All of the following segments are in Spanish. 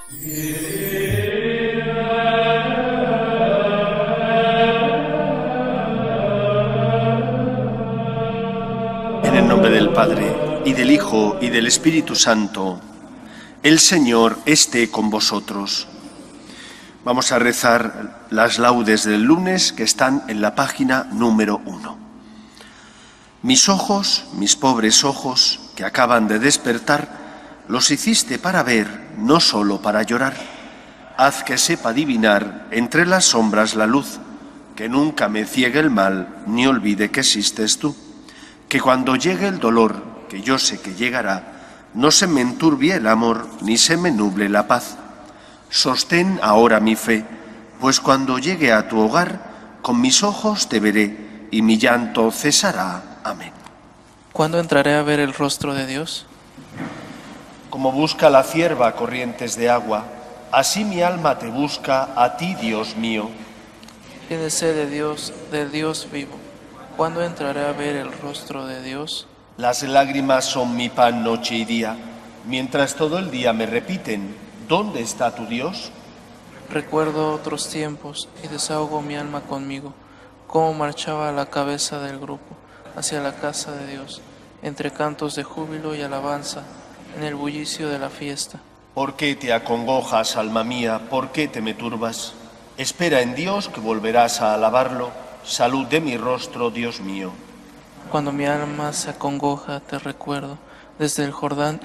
En el nombre del Padre, y del Hijo, y del Espíritu Santo, el Señor esté con vosotros. Vamos a rezar las laudes del lunes que están en la página número 1. Mis ojos, mis pobres ojos, que acaban de despertar, los hiciste para ver, no solo para llorar. Haz que sepa adivinar entre las sombras la luz, que nunca me ciegue el mal, ni olvide que existes tú. Que cuando llegue el dolor, que yo sé que llegará, no se me enturbie el amor, ni se me nuble la paz. Sostén ahora mi fe, pues cuando llegue a tu hogar, con mis ojos te veré, y mi llanto cesará. Amén. ¿Cuándo entraré a ver el rostro de Dios? Como busca la cierva corrientes de agua, así mi alma te busca a ti, Dios mío. Tiene sed de Dios, del Dios vivo. ¿Cuándo entraré a ver el rostro de Dios? Las lágrimas son mi pan noche y día, mientras todo el día me repiten, ¿dónde está tu Dios? Recuerdo otros tiempos y desahogo mi alma conmigo, cómo marchaba a la cabeza del grupo hacia la casa de Dios, entre cantos de júbilo y alabanza, en el bullicio de la fiesta. ¿Por qué te acongojas, alma mía? ¿Por qué te me turbas? Espera en Dios que volverás a alabarlo. Salud de mi rostro, Dios mío. Cuando mi alma se acongoja, te recuerdo, desde el Jordán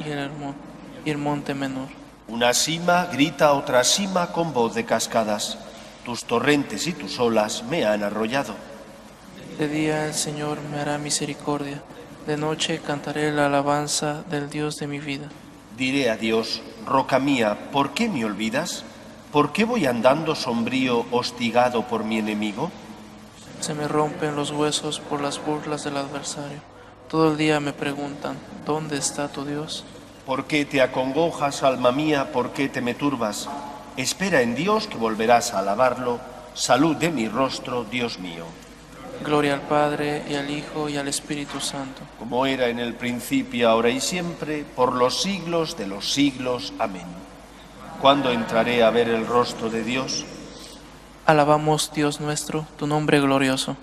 y el monte menor. Una cima grita a otra cima con voz de cascadas. Tus torrentes y tus olas me han arrollado. De día el Señor me hará misericordia, de noche cantaré la alabanza del Dios de mi vida. Diré a Dios, roca mía, ¿por qué me olvidas? ¿Por qué voy andando sombrío, hostigado por mi enemigo? Se me rompen los huesos por las burlas del adversario. Todo el día me preguntan, ¿dónde está tu Dios? ¿Por qué te acongojas, alma mía? ¿Por qué te me turbas? Espera en Dios que volverás a alabarlo. Salud de mi rostro, Dios mío. Gloria al Padre, y al Hijo, y al Espíritu Santo. Como era en el principio, ahora y siempre, por los siglos de los siglos. Amén. ¿Cuándo entraré a ver el rostro de Dios? Alabamos, Dios nuestro, tu nombre glorioso.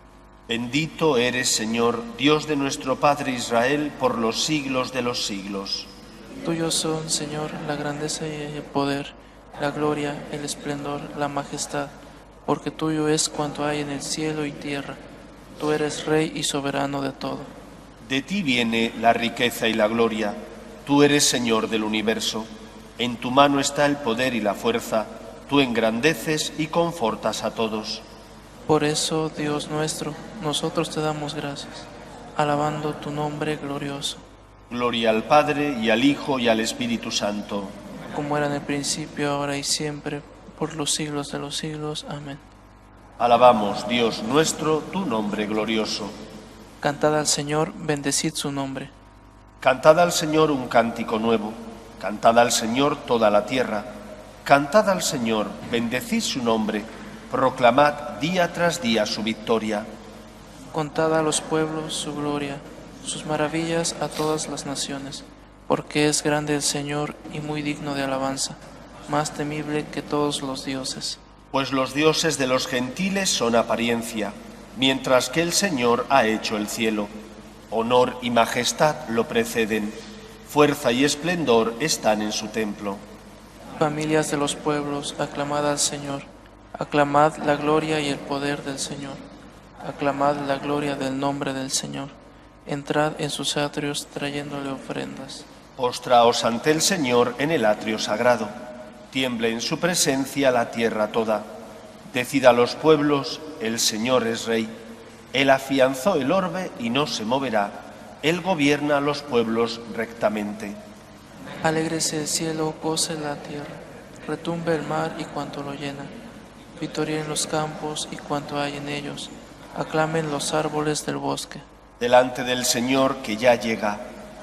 Bendito eres, Señor, Dios de nuestro Padre Israel, por los siglos de los siglos. Tuyos son, Señor, la grandeza y el poder, la gloria, el esplendor, la majestad, porque tuyo es cuanto hay en el cielo y tierra. Tú eres Rey y soberano de todo. De ti viene la riqueza y la gloria. Tú eres Señor del universo. En tu mano está el poder y la fuerza. Tú engrandeces y confortas a todos. Por eso, Dios nuestro, nosotros te damos gracias, alabando tu nombre glorioso. Gloria al Padre, y al Hijo, y al Espíritu Santo. Como era en el principio, ahora y siempre, por los siglos de los siglos. Amén. Alabamos, Dios nuestro, tu nombre glorioso. Cantad al Señor, bendecid su nombre. Cantad al Señor un cántico nuevo. Cantad al Señor toda la tierra. Cantad al Señor, bendecid su nombre. Proclamad día tras día su victoria. Contad a los pueblos su gloria, sus maravillas a todas las naciones, porque es grande el Señor y muy digno de alabanza, más temible que todos los dioses. Pues los dioses de los gentiles son apariencia, mientras que el Señor ha hecho el cielo. Honor y majestad lo preceden, fuerza y esplendor están en su templo. Familias de los pueblos, aclamad al Señor, aclamad la gloria y el poder del Señor, aclamad la gloria del nombre del Señor, entrad en sus atrios trayéndole ofrendas. Postraos ante el Señor en el atrio sagrado, tiemble en su presencia la tierra toda. Decid a los pueblos, el Señor es Rey. Él afianzó el orbe y no se moverá. Él gobierna a los pueblos rectamente. Alégrese el cielo, goce la tierra, retumbe el mar y cuanto lo llena. Vitorien los campos y cuanto hay en ellos, aclamen los árboles del bosque. Delante del Señor que ya llega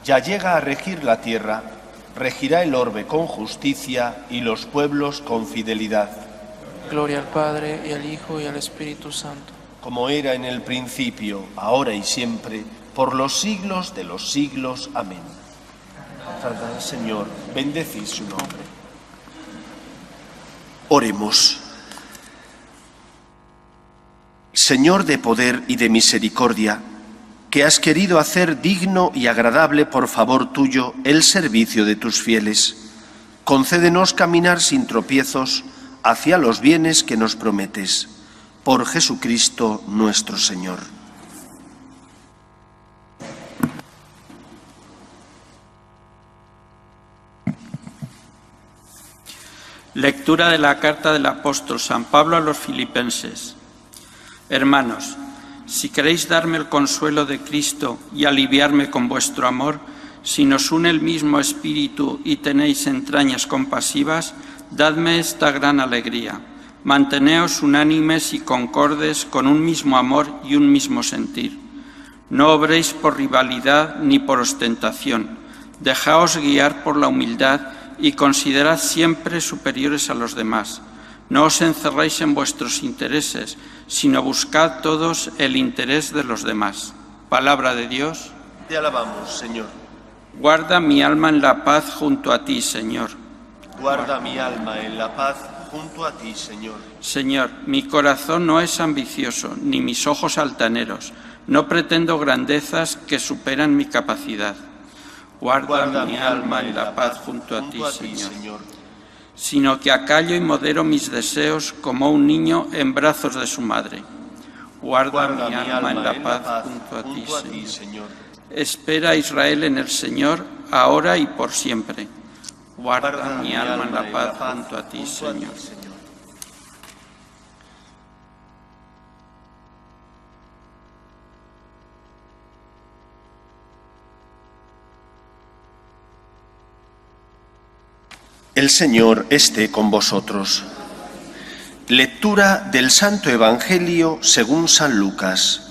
a regir la tierra, regirá el orbe con justicia y los pueblos con fidelidad. Gloria al Padre, y al Hijo, y al Espíritu Santo. Como era en el principio, ahora y siempre, por los siglos de los siglos. Amén. Cantad al Señor, bendecid su nombre. Oremos. Señor de poder y de misericordia, que has querido hacer digno y agradable por favor tuyo el servicio de tus fieles, concédenos caminar sin tropiezos hacia los bienes que nos prometes. Por Jesucristo nuestro Señor. Lectura de la carta del apóstol San Pablo a los Filipenses. Hermanos, si queréis darme el consuelo de Cristo y aliviarme con vuestro amor, si nos une el mismo espíritu y tenéis entrañas compasivas, dadme esta gran alegría. Manteneos unánimes y concordes con un mismo amor y un mismo sentir. No obréis por rivalidad ni por ostentación. Dejaos guiar por la humildad y considerad siempre superiores a los demás. No os encerréis en vuestros intereses, sino buscad todos el interés de los demás. Palabra de Dios. Te alabamos, Señor. Guarda mi alma en la paz junto a ti, Señor. Guarda mi alma en la paz junto a ti, Señor. Señor, mi corazón no es ambicioso, ni mis ojos altaneros. No pretendo grandezas que superan mi capacidad. Guarda mi alma en la paz junto a ti, Señor. Sino que acallo y modero mis deseos como un niño en brazos de su madre. Guarda mi alma en la paz junto a ti, Señor. Espera Israel en el Señor, ahora y por siempre. Guarda mi alma en la paz junto a ti, Señor. El Señor esté con vosotros. Lectura del Santo Evangelio según San Lucas.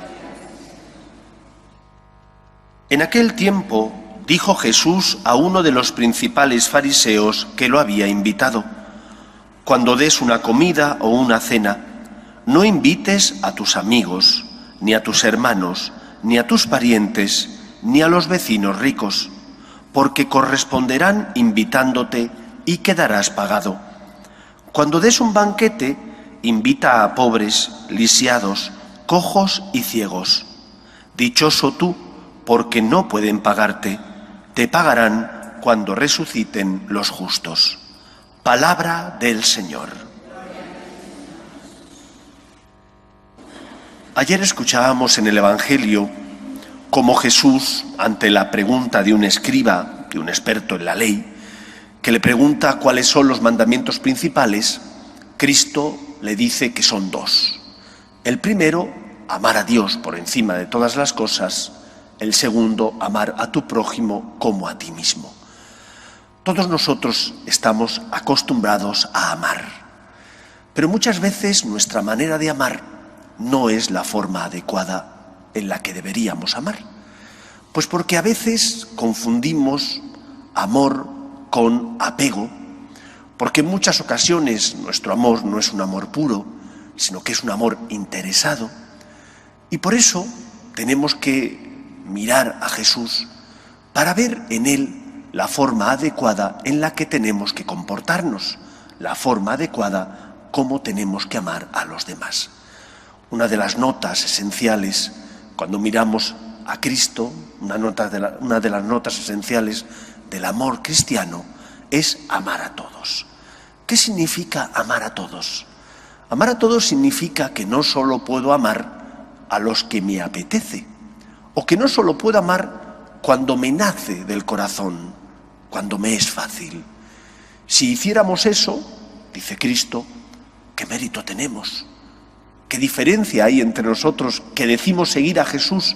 En aquel tiempo dijo Jesús a uno de los principales fariseos que lo había invitado: cuando des una comida o una cena, no invites a tus amigos, ni a tus hermanos, ni a tus parientes, ni a los vecinos ricos, porque corresponderán invitándote y quedarás pagado. Cuando des un banquete, invita a pobres, lisiados, cojos y ciegos. Dichoso tú, porque no pueden pagarte, te pagarán cuando resuciten los justos. Palabra del Señor. Ayer escuchábamos en el Evangelio cómo Jesús, ante la pregunta de un escriba, de un experto en la ley, que le pregunta cuáles son los mandamientos principales, Cristo le dice que son dos. El primero, amar a Dios por encima de todas las cosas. El segundo, amar a tu prójimo como a ti mismo. Todos nosotros estamos acostumbrados a amar, pero muchas veces nuestra manera de amar no es la forma adecuada en la que deberíamos amar. Pues porque a veces confundimos amor con apego, porque en muchas ocasiones nuestro amor no es un amor puro, sino que es un amor interesado. Y por eso tenemos que mirar a Jesús para ver en Él la forma adecuada en la que tenemos que comportarnos, la forma adecuada como tenemos que amar a los demás. Una de las notas esenciales cuando miramos a Cristo, una de las notas esenciales del amor cristiano es amar a todos. ¿Qué significa amar a todos? Amar a todos significa que no solo puedo amar a los que me apetece, o que no solo puedo amar cuando me nace del corazón, cuando me es fácil. Si hiciéramos eso, dice Cristo, ¿qué mérito tenemos? ¿Qué diferencia hay entre nosotros que decimos seguir a Jesús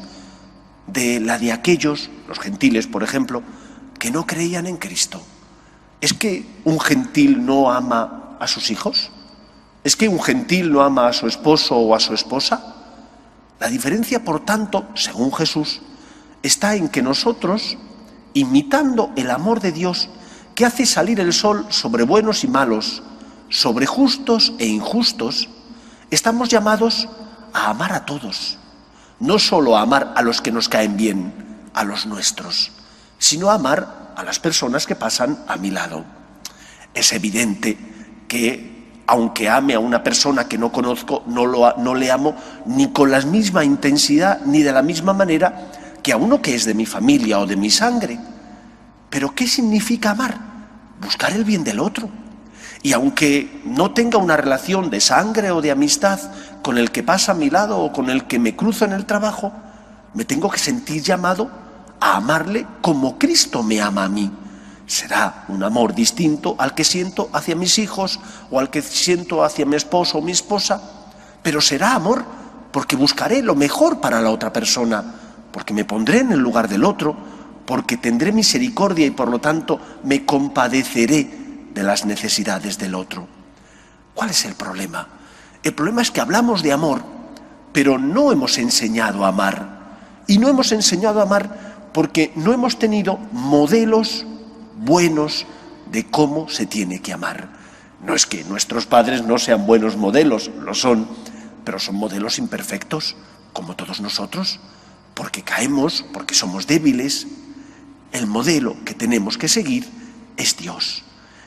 de la de aquellos, los gentiles por ejemplo, que no creían en Cristo? ¿Es que un gentil no ama a sus hijos? ¿Es que un gentil no ama a su esposo o a su esposa? La diferencia, por tanto, según Jesús, está en que nosotros, imitando el amor de Dios, que hace salir el sol sobre buenos y malos, sobre justos e injustos, estamos llamados a amar a todos. No solo a amar a los que nos caen bien, a los nuestros, sino a amar a las personas que pasan a mi lado. Es evidente que aunque ame a una persona que no conozco, no le amo ni con la misma intensidad ni de la misma manera que a uno que es de mi familia o de mi sangre. Pero ¿qué significa amar? Buscar el bien del otro. Y aunque no tenga una relación de sangre o de amistad con el que pasa a mi lado o con el que me cruzo en el trabajo, me tengo que sentir llamado a amarle como Cristo me ama a mí. Será un amor distinto al que siento hacia mis hijos o al que siento hacia mi esposo o mi esposa, pero será amor porque buscaré lo mejor para la otra persona, porque me pondré en el lugar del otro, porque tendré misericordia y por lo tanto me compadeceré de las necesidades del otro. ¿Cuál es el problema? El problema es que hablamos de amor, pero no hemos enseñado a amar. Y no hemos enseñado a amar porque no hemos tenido modelos buenos de cómo se tiene que amar. No es que nuestros padres no sean buenos modelos, lo son, pero son modelos imperfectos, como todos nosotros, porque caemos, porque somos débiles. El modelo que tenemos que seguir es Dios,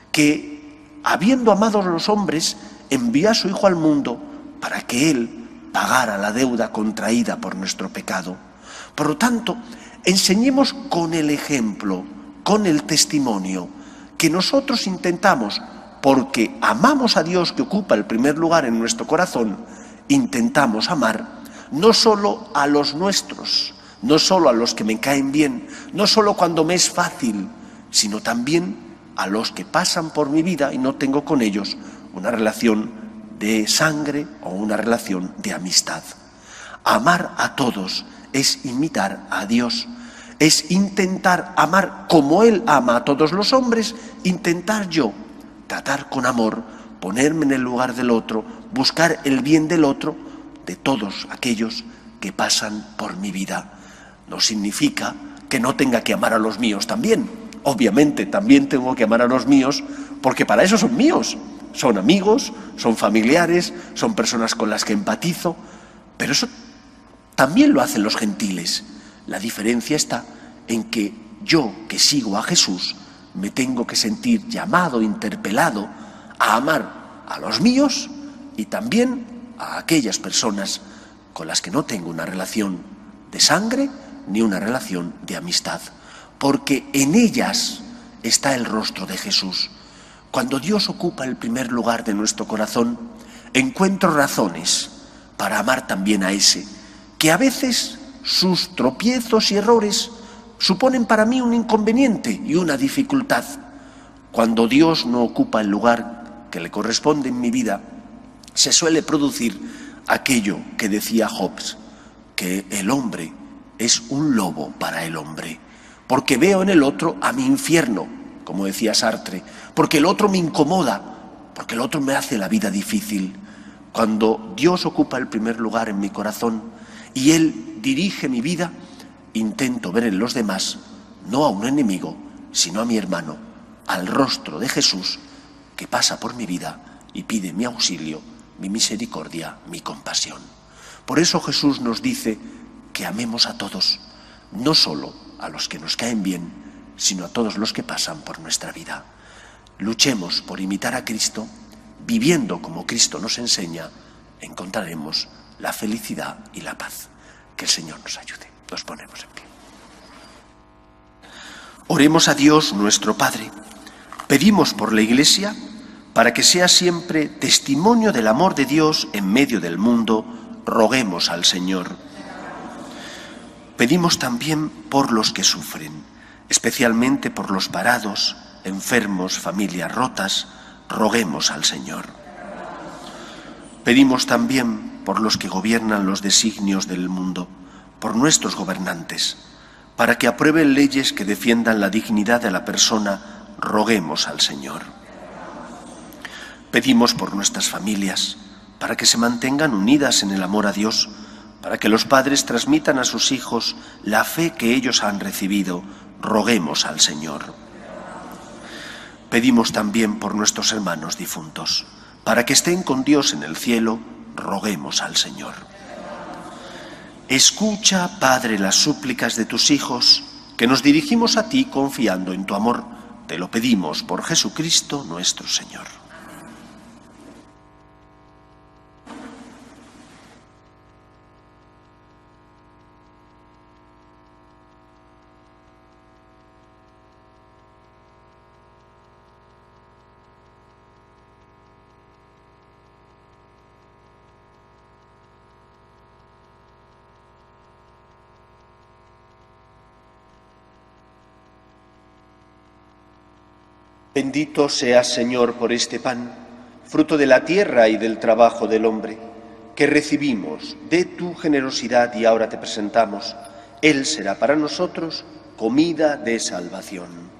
que, habiendo amado a los hombres, envió a su Hijo al mundo para que Él pagara la deuda contraída por nuestro pecado. Por lo tanto, enseñemos con el ejemplo, con el testimonio, que nosotros intentamos, porque amamos a Dios que ocupa el primer lugar en nuestro corazón, intentamos amar no solo a los nuestros, no solo a los que me caen bien, no solo cuando me es fácil, sino también a los que pasan por mi vida y no tengo con ellos una relación de sangre o una relación de amistad. Amar a todos es imitar a Dios, es intentar amar como Él ama a todos los hombres, intentar yo tratar con amor, ponerme en el lugar del otro, buscar el bien del otro, de todos aquellos que pasan por mi vida. No significa que no tenga que amar a los míos también. Obviamente también tengo que amar a los míos, porque para eso son míos. Son amigos, son familiares, son personas con las que empatizo, pero eso también lo hacen los gentiles. La diferencia está en que yo, que sigo a Jesús, me tengo que sentir llamado, interpelado a amar a los míos y también a aquellas personas con las que no tengo una relación de sangre ni una relación de amistad, porque en ellas está el rostro de Jesús. Cuando Dios ocupa el primer lugar de nuestro corazón, encuentro razones para amar también a ese, que a veces sus tropiezos y errores suponen para mí un inconveniente y una dificultad. Cuando Dios no ocupa el lugar que le corresponde en mi vida, se suele producir aquello que decía Hobbes, que el hombre es un lobo para el hombre, porque veo en el otro a mi infierno, como decía Sartre, porque el otro me incomoda, porque el otro me hace la vida difícil. Cuando Dios ocupa el primer lugar en mi corazón y Él dirige mi vida, intento ver en los demás no a un enemigo, sino a mi hermano, al rostro de Jesús que pasa por mi vida y pide mi auxilio, mi misericordia, mi compasión. Por eso Jesús nos dice que amemos a todos, no solo a los que nos caen bien, sino a todos los que pasan por nuestra vida. Luchemos por imitar a Cristo, viviendo como Cristo nos enseña, encontraremos la felicidad y la paz. Que el Señor nos ayude. Nos ponemos en pie. Oremos a Dios nuestro Padre. Pedimos por la Iglesia para que sea siempre testimonio del amor de Dios en medio del mundo. Roguemos al Señor. Pedimos también por los que sufren, especialmente por los parados, enfermos, familias rotas. Roguemos al Señor. Pedimos también por los que gobiernan los designios del mundo, por nuestros gobernantes, para que aprueben leyes que defiendan la dignidad de la persona. Roguemos al Señor. Pedimos por nuestras familias, para que se mantengan unidas en el amor a Dios, para que los padres transmitan a sus hijos la fe que ellos han recibido. Roguemos al Señor. Pedimos también por nuestros hermanos difuntos, para que estén con Dios en el cielo. Roguemos al Señor. Escucha, Padre, las súplicas de tus hijos, que nos dirigimos a ti confiando en tu amor. Te lo pedimos por Jesucristo nuestro Señor. Bendito seas, Señor, por este pan, fruto de la tierra y del trabajo del hombre, que recibimos de tu generosidad y ahora te presentamos. Él será para nosotros comida de salvación.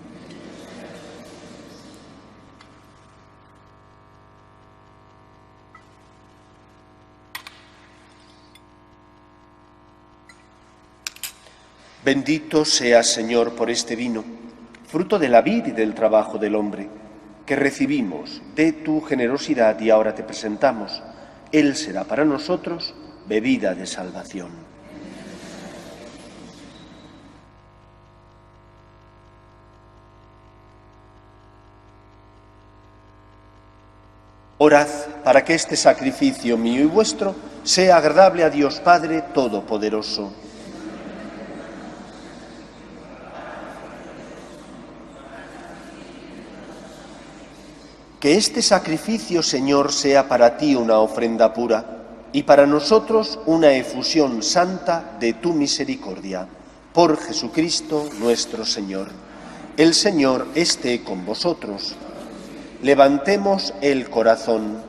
Bendito seas, Señor, por este vino, fruto de la vid y del trabajo del hombre, que recibimos de tu generosidad y ahora te presentamos. Él será para nosotros bebida de salvación. Orad para que este sacrificio mío y vuestro sea agradable a Dios Padre Todopoderoso. Que este sacrificio, Señor, sea para ti una ofrenda pura y para nosotros una efusión santa de tu misericordia. Por Jesucristo nuestro Señor. El Señor esté con vosotros. Levantemos el corazón.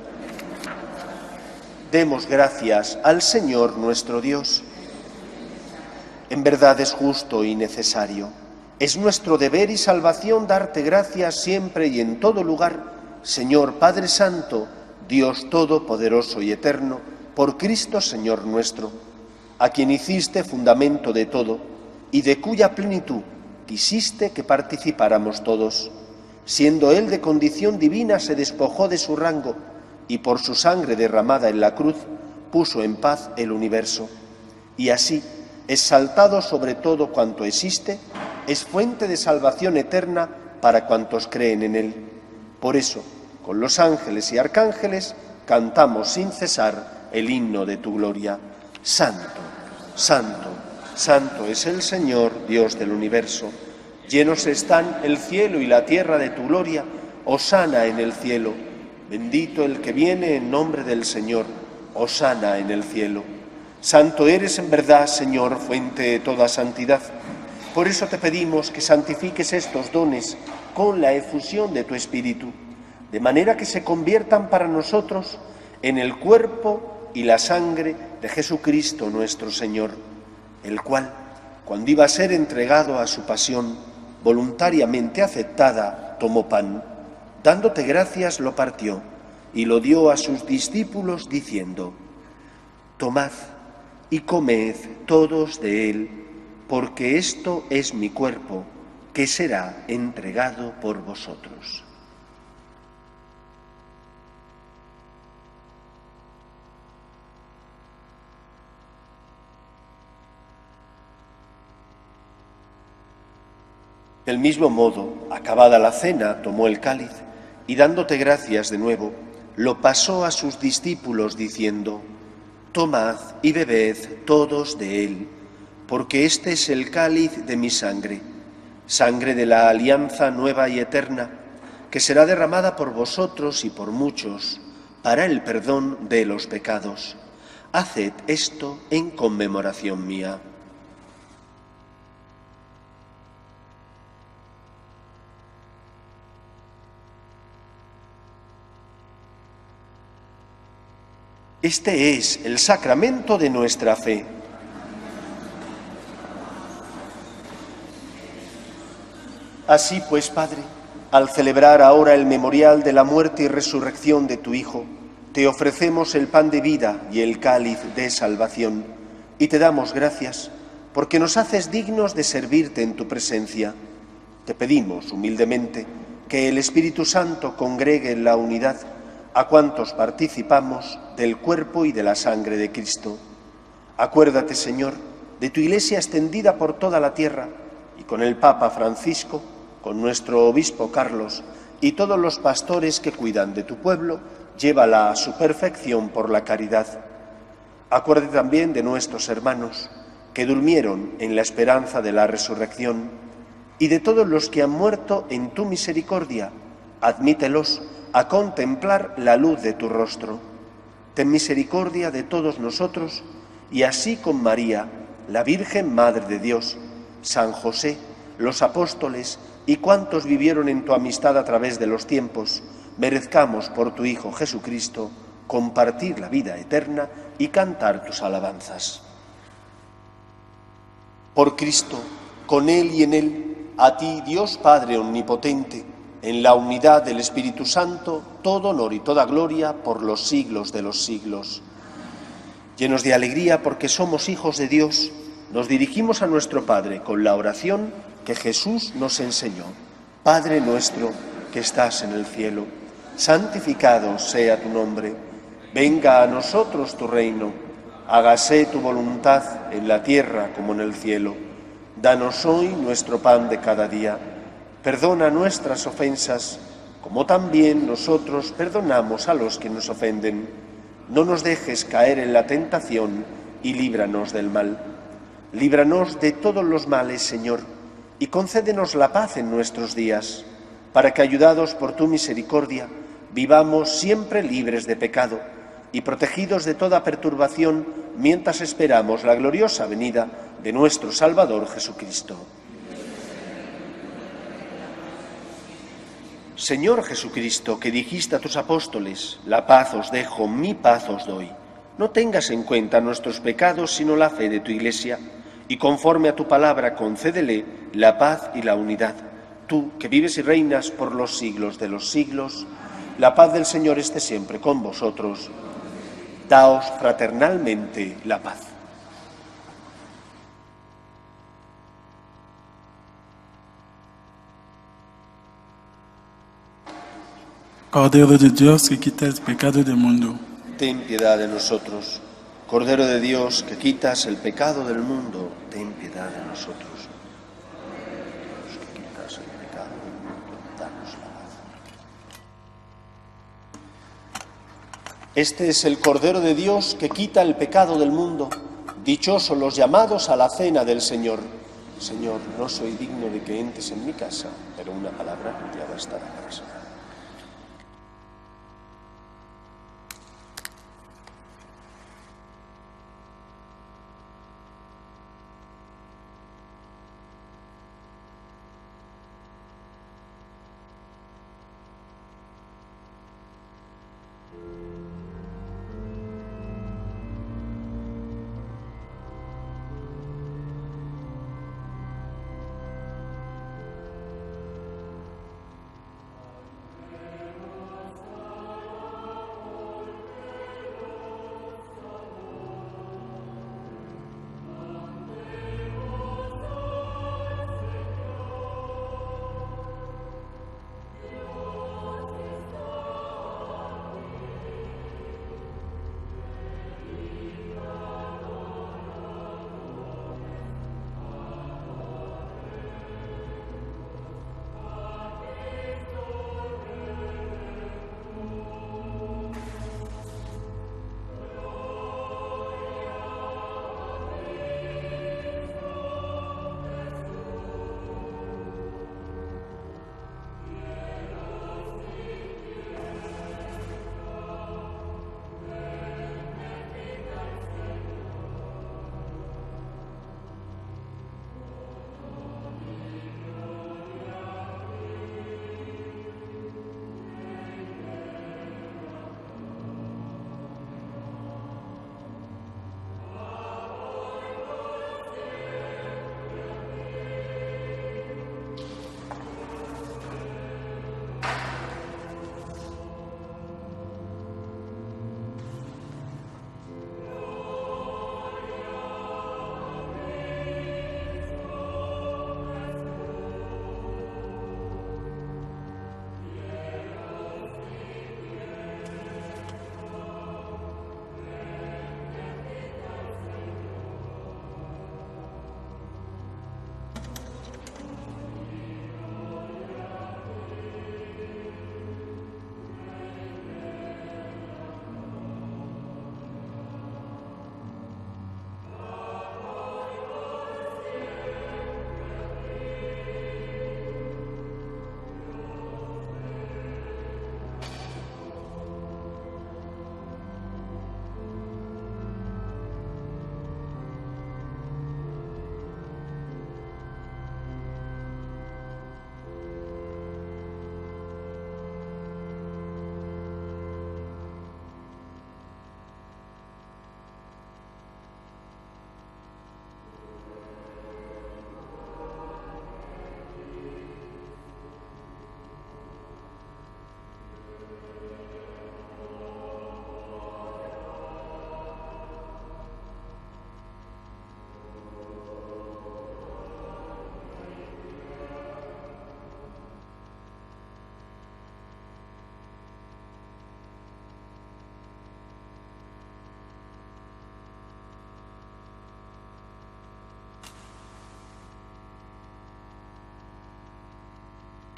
Demos gracias al Señor nuestro Dios. En verdad es justo y necesario. Es nuestro deber y salvación darte gracias siempre y en todo lugar, Señor Padre Santo, Dios Todopoderoso y Eterno, por Cristo Señor nuestro, a quien hiciste fundamento de todo y de cuya plenitud quisiste que participáramos todos. Siendo Él de condición divina, se despojó de su rango y por su sangre derramada en la cruz puso en paz el universo. Y así, exaltado sobre todo cuanto existe, es fuente de salvación eterna para cuantos creen en Él. Por eso, con los ángeles y arcángeles, cantamos sin cesar el himno de tu gloria. Santo, santo, santo es el Señor, Dios del universo. Llenos están el cielo y la tierra de tu gloria. Hosana en el cielo. Bendito el que viene en nombre del Señor. Hosana en el cielo. Santo eres en verdad, Señor, fuente de toda santidad. Por eso te pedimos que santifiques estos dones con la efusión de tu Espíritu, de manera que se conviertan para nosotros en el cuerpo y la sangre de Jesucristo nuestro Señor, el cual, cuando iba a ser entregado a su pasión, voluntariamente aceptada, tomó pan, dándote gracias lo partió y lo dio a sus discípulos diciendo: Tomad y comed todos de él, porque esto es mi cuerpo, que será entregado por vosotros. Del mismo modo, acabada la cena, tomó el cáliz y dándote gracias de nuevo, lo pasó a sus discípulos diciendo: Tomad y bebed todos de él, porque este es el cáliz de mi sangre, sangre de la alianza nueva y eterna, que será derramada por vosotros y por muchos para el perdón de los pecados. Haced esto en conmemoración mía. Este es el sacramento de nuestra fe. Así pues, Padre, al celebrar ahora el memorial de la muerte y resurrección de tu Hijo, te ofrecemos el pan de vida y el cáliz de salvación, y te damos gracias porque nos haces dignos de servirte en tu presencia. Te pedimos humildemente que el Espíritu Santo congregue en la unidad a cuantos participamos del cuerpo y de la sangre de Cristo. Acuérdate, Señor, de tu Iglesia extendida por toda la tierra y con el Papa Francisco, con nuestro Obispo Carlos y todos los pastores que cuidan de tu pueblo, llévala a su perfección por la caridad. Acuérdate también de nuestros hermanos que durmieron en la esperanza de la resurrección y de todos los que han muerto en tu misericordia. Admítelos a contemplar la luz de tu rostro. Ten misericordia de todos nosotros y así con María, la Virgen Madre de Dios, San José, los apóstoles y cuantos vivieron en tu amistad a través de los tiempos, merezcamos por tu Hijo Jesucristo compartir la vida eterna y cantar tus alabanzas. Por Cristo, con Él y en Él, a ti, Dios Padre Omnipotente, en la unidad del Espíritu Santo, todo honor y toda gloria por los siglos de los siglos. Llenos de alegría porque somos hijos de Dios, nos dirigimos a nuestro Padre con la oración que Jesús nos enseñó. Padre nuestro que estás en el cielo, santificado sea tu nombre. Venga a nosotros tu reino. Hágase tu voluntad en la tierra como en el cielo. Danos hoy nuestro pan de cada día. Perdona nuestras ofensas, como también nosotros perdonamos a los que nos ofenden. No nos dejes caer en la tentación y líbranos del mal. Líbranos de todos los males, Señor, y concédenos la paz en nuestros días, para que, ayudados por tu misericordia, vivamos siempre libres de pecado y protegidos de toda perturbación mientras esperamos la gloriosa venida de nuestro Salvador Jesucristo. Señor Jesucristo, que dijiste a tus apóstoles, la paz os dejo, mi paz os doy. No tengas en cuenta nuestros pecados, sino la fe de tu Iglesia, y conforme a tu palabra concédele la paz y la unidad. Tú, que vives y reinas por los siglos de los siglos, la paz del Señor esté siempre con vosotros. Daos fraternalmente la paz. Cordero de Dios que quitas el pecado del mundo, Ten piedad de nosotros. Cordero de Dios que quitas el pecado del mundo, ten piedad de nosotros. Dios que quitas el pecado del mundo, danos la paz. Este es el Cordero de Dios que quita el pecado del mundo. Dichosos los llamados a la cena del Señor. Señor, no soy digno de que entres en mi casa, pero una palabra ya bastará para sanar.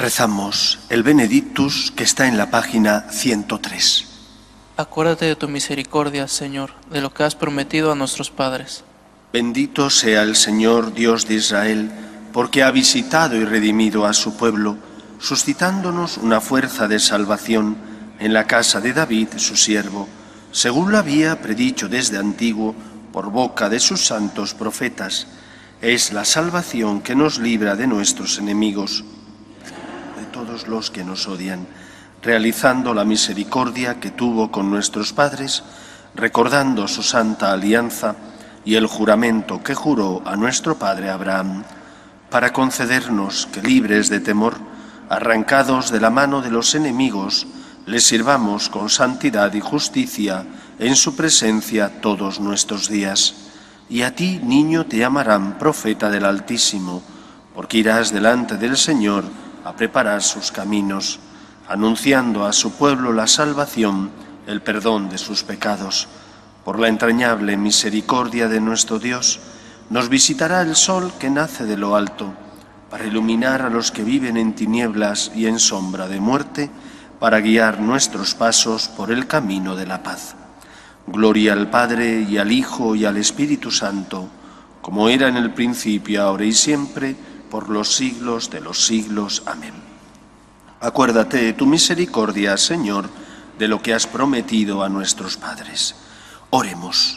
Rezamos el Benedictus que está en la página 103. Acuérdate de tu misericordia, Señor, de lo que has prometido a nuestros padres. Bendito sea el Señor Dios de Israel, porque ha visitado y redimido a su pueblo, suscitándonos una fuerza de salvación en la casa de David, su siervo, según lo había predicho desde antiguo por boca de sus santos profetas. Es la salvación que nos libra de nuestros enemigos, de todos los que nos odian, realizando la misericordia que tuvo con nuestros padres, recordando su santa alianza y el juramento que juró a nuestro padre Abraham, para concedernos que, libres de temor, arrancados de la mano de los enemigos, les sirvamos con santidad y justicia en su presencia todos nuestros días. Y a ti, niño, te llamarán profeta del Altísimo, porque irás delante del Señor a preparar sus caminos, anunciando a su pueblo la salvación, el perdón de sus pecados. Por la entrañable misericordia de nuestro Dios, nos visitará el sol que nace de lo alto, para iluminar a los que viven en tinieblas y en sombra de muerte, para guiar nuestros pasos por el camino de la paz. Gloria al Padre, y al Hijo, y al Espíritu Santo, como era en el principio, ahora y siempre, por los siglos de los siglos. Amén. Acuérdate de tu misericordia, Señor, de lo que has prometido a nuestros padres. Oremos.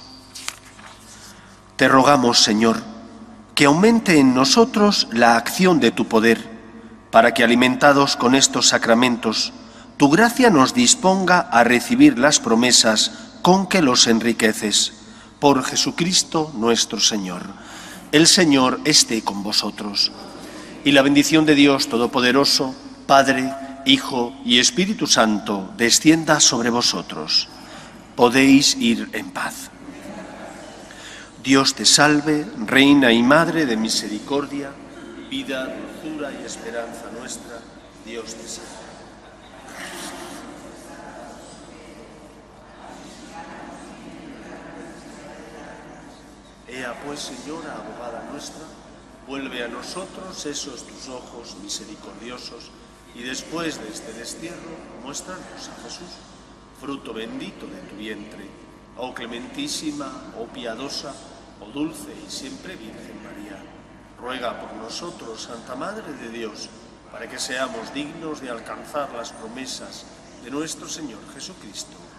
Te rogamos, Señor, que aumente en nosotros la acción de tu poder, para que, alimentados con estos sacramentos, tu gracia nos disponga a recibir las promesas con que los enriqueces. Por Jesucristo nuestro Señor. El Señor esté con vosotros. Y la bendición de Dios Todopoderoso, Padre, Hijo y Espíritu Santo, descienda sobre vosotros. Podéis ir en paz. Dios te salve, Reina y Madre de misericordia, vida, dulzura y esperanza nuestra. Dios te salve. Ea pues, Señora, abogada nuestra, vuelve a nosotros esos tus ojos misericordiosos, y después de este destierro, muéstranos a Jesús, fruto bendito de tu vientre, oh clementísima, oh piadosa, oh dulce y siempre Virgen María. Ruega por nosotros, Santa Madre de Dios, para que seamos dignos de alcanzar las promesas de nuestro Señor Jesucristo.